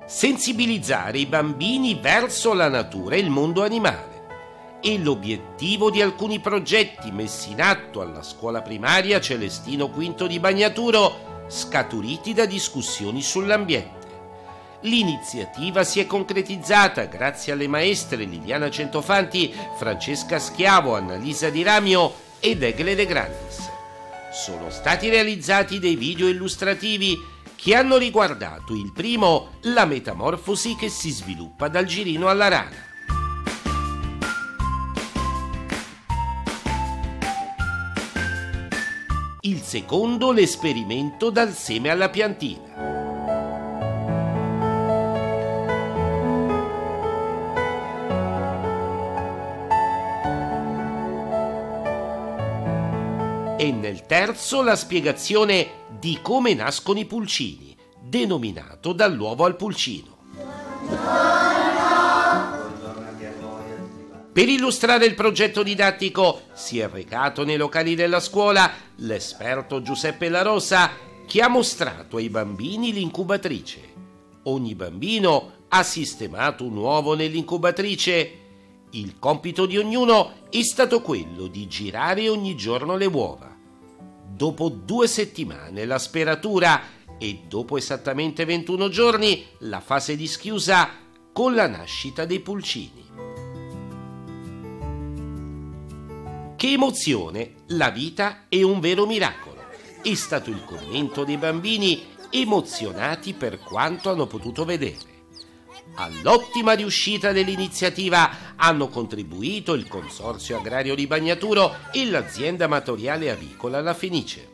sensibilizzare i bambini verso la natura e il mondo animale. E l'obiettivo di alcuni progetti messi in atto alla scuola primaria Celestino V di Bagnaturo, scaturiti da discussioni sull'ambiente. L'iniziativa si è concretizzata grazie alle maestre Liliana Centofanti, Francesca Schiavo, Annalisa Di Ramio ed Egle De Grandis. Sono stati realizzati dei video illustrativi che hanno riguardato il primo, la metamorfosi che si sviluppa dal girino alla rana. Il secondo, l'esperimento dal seme alla piantina. E nel terzo la spiegazione di come nascono i pulcini, denominato dall'uovo al pulcino. Per illustrare il progetto didattico si è recato nei locali della scuola l'esperto Giuseppe La Rosa, che ha mostrato ai bambini l'incubatrice. Ogni bambino ha sistemato un uovo nell'incubatrice. Il compito di ognuno è stato quello di girare ogni giorno le uova. Dopo 2 settimane la speratura e dopo esattamente 21 giorni la fase di schiusa con la nascita dei pulcini. Che emozione! La vita è un vero miracolo. È stato il commento dei bambini emozionati per quanto hanno potuto vedere. All'ottima riuscita dell'iniziativa hanno contribuito il Consorzio Agrario di Bagnaturo e l'azienda amatoriale avicola La Fenice.